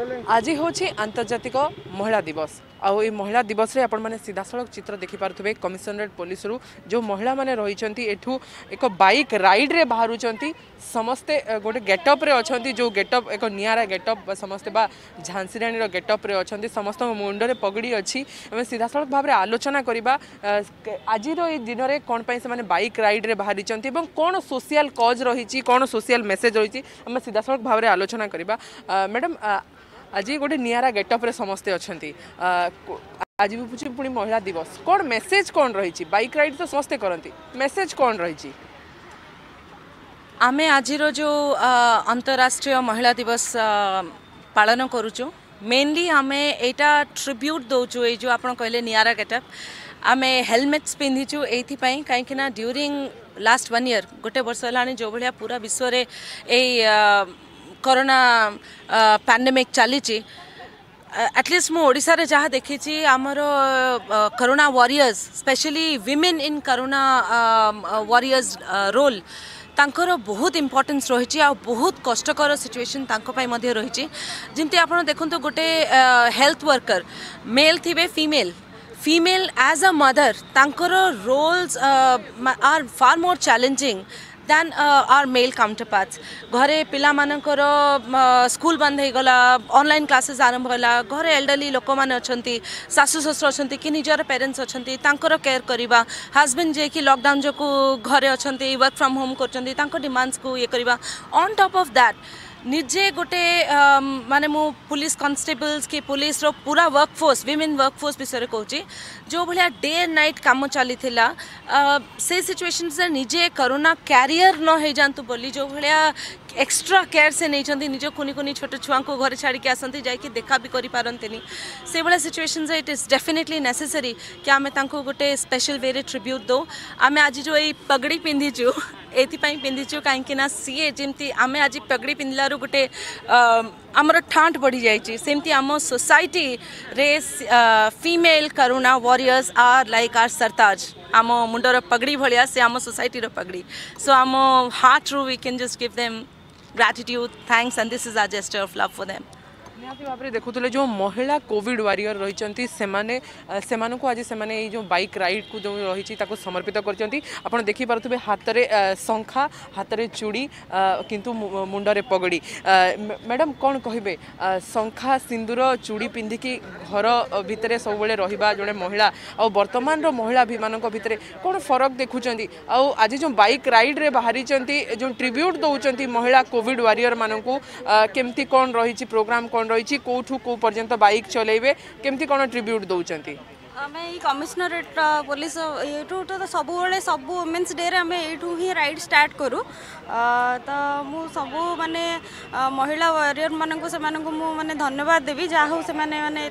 आज हूँ आंतर्जातिक महिला दिवस आउ ये महिला दिवस रे आपण माने सीधा सड़क चित्र देखि पारुथबे कमिशनरेट पुलिस रु जो महिला माने रहिचंती एठू एक बाइक राइड रे बाहरुचंती समस्ते गोटे गेटअप रे अछंती जो गेटअप एक नियारा गेटअप समस्ते बा झांसी रानी रो गेटअप रे अछंती समस्त मुंड रे पगड़ी अछि एमे सीधा सड़क भाव रे आलोचना करिबा आज रो ए दिन रे कोन पई से माने बाइक राइड रे बाहरिचंती एवं कोन सोशल कॉज रहिची कोन सोशल मेसेज रहिची एमे सीधा सड़क भाव रे आलोचना करिबा मैडम आज गोटे नियारा गेटअप रे समस्ते अच्छी आज भी पूछी पुणी महिला दिवस कौन मेसेज कौन रही बाइक राइड तो समस्ते करती मेसेज कौन रही आमे आज जो अंतरराष्ट्रीय महिला दिवस पालन करुचु मेनली आमे एटा ट्रिब्यूट दौचु ये जो आपण कहले नियारा गेटअप आमे हेलमेट्स पिंधिचु एथिपाई कहीं ड्यूरिंग लास्ट 1 ईयर गोटे वर्ष है जो भाया पूरा विश्व रे कोरोना पैंडेमिक चली एटलिस्ट मु ओडिशा रे जहाँ देखी आमर corona warriors specially women in corona warriors role तांकर बहुत इम्पोर्टेंस रही बहुत कष्टकर सिचुएशन रही जमती आप देखते गोटे हेल्थ वर्कर मेल थी फीमेल एज अ मदर तांकर roles are far more challenging than our male counterparts घरे पिला मानकर स्कूल बंद हो गला ऑनलाइन क्लासेस आरंभ होला घरे एल्डरली लोक मैंने अच्छा सासु ससुर अच्छा कि निजर पेरेंट्स अच्छा केयर करवा हस्बैंड जे कि लॉकडाउन जो घरे अच्छा वर्क फ्रॉम होम कर डिमांड्स को ये करवा ऑन टॉप ऑफ दैट निजे गोटे माने मु पुलिस कांस्टेबल्स कि पुलिस रो पूरा वर्कफोर्स विमेन वर्कफोर्स विषय कहूँ जो भाया डे एंड नाइट काम चली से सिचुएशन से निजे कोरोना कैरियर न हो जातु बोली जो भाया एक्स्ट्रा केयर से नहीं निज कुनी कुनी छोट छुआ को घर छाड़ी आसती जाकि देखा भी करें से भाया situation it is definitely necessary कि आम गोटे स्पेशल वे रे ट्रिब्यूट दो आम आज जो ये पगड़ी पिंधिचु एपाई पिंधिचु कहीं सीए जमी आम आज पगड़ी पिंधलारू गोटे आमर ठांट बढ़ी जाइए सेमती आम सोसाइटी रे female corona warriors are like our सरताज आम मुंडर पगड़ी भाया से आम सोसाइटी पगड़ी सो आम हार्ट रू we can just give them gratitude thanks and this is our gesture of love for them निहाती भाव में देखुले जो महिला कोविड वारियर रही को आज से जो बाइक राइड को जो रही समर्पित कर देखिपे हाथ में शंखा हाथ में चूड़ी किंतु मुंडरे पगड़ी मैडम कौन कहे शंखा सिंदूर चूड़ी पिंधिकी घर भितर सब रहा जड़े महिला आ वर्तमान महिला भितर कौन फरक देखुं आज जो बाइक राइड रे बाहरी जो ट्रिब्यूट दौरान महिला कोविड वारियर मानक केमती कौन रही प्रोग्राम कौन रही कोठू को पर्यंत बाइक चलेबे केमती कौन ट्रिब्यूट दौरान आम कमिशनरेट पुलिस ये सब सब वुमेन्स डे आम यू ही राइड स्टार्ट करूँ तो मु सब माने महिला वॉरियर मानक से माने धन्यवाद देवी जहाँ से माने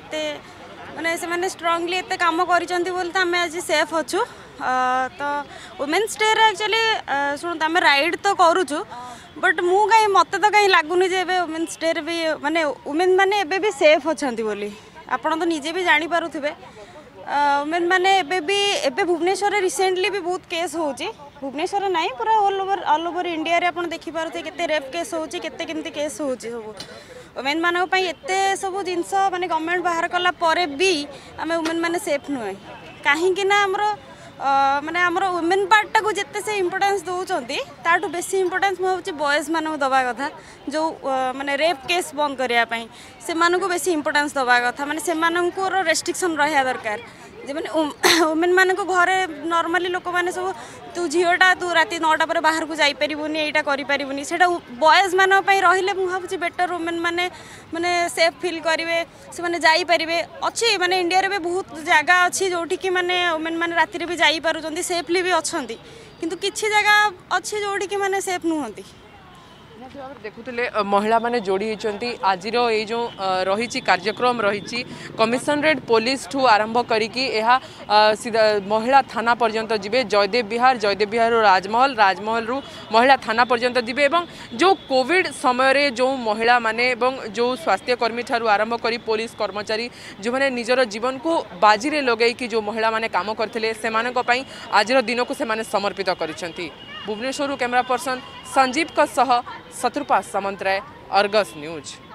से स्ट्रांगली एत कम कर आज सेफ अच्छु तो वुमेन्स डे एक्चुअली शुणु आम राइड तो करुचु बट मु कहीं मत तो कहीं लगुनि जे वुमेन्स डे भी माने वुमेन माने एबे भी सेफ अच्छी बोली आपड़ तो निजे भी जानीपे वुमेन माने एबे भुवनेश्वर रिसेंटली भी बहुत केस होची भुवनेश्वर ना पूरा ऑल ओवर इंडिया रे आपण देखि पारुथे केते रेप केस होची केते केमती केस होची सब वुमेन मानक पई एते सब जिंस माने गवर्नमेंट बाहर कला परे भी आमे वुमेन माने सेफ नुहे कहीं ना हमरो माने आमर वुमेन पार्टा को जिते से इम्पोर्टेंस दौरान ताठू बेसी इम्पोर्टेंस मुझे बॉयज मान दवा कथा जो माने रेप केस बंद करने से बेसी इम्पोर्टेंस दवा कथा माने से रेस्ट्रिक्शन रहा दरकार जे मैंने वुमेन मान घरे नॉर्मली लोक मैंने सब तू झीटा तू रात 9टा पर बाहर को जापरिबुनि एटा करिपरिबुनि सेटा बॉयज मान रहिले मु भाबुची बेटर वुमेन माने माने सेफ फील करेंगे से माने जाई परिबे अच्छी माने इंडिया रे भी बहुत जगह अच्छी जोठी कि माने वुमेन माने राति रे भी जाई पारुचंती सेफली भी अछंती किंतु किछि जगह अच्छी जोठी कि माने सेफ नुहंती देखुले महिला माने जोड़ी होती आज ये जो रही कार्यक्रम रही कमिशनरेट पुलिस ठू आरंभ करिकी सीधा महिला थाना पर्यंत जीवे जयदेव विहार राजमहल रु महिला थाना पर्यंत जीवे एवं जो कोविड समय जो महिला माने जो स्वास्थ्यकर्मी ठारू आरंभ करी पुलिस कर्मचारी जो मैंने निजर जीवन को बाजी रे लगेकी जो महिला माने काम करथिले सेमानक पई आज दिन को से समर्पित करिसेंती भुवनेश्वर कैमरा पर्सन संजीव सह शत्रुपा सामंतराय अर्गस न्यूज।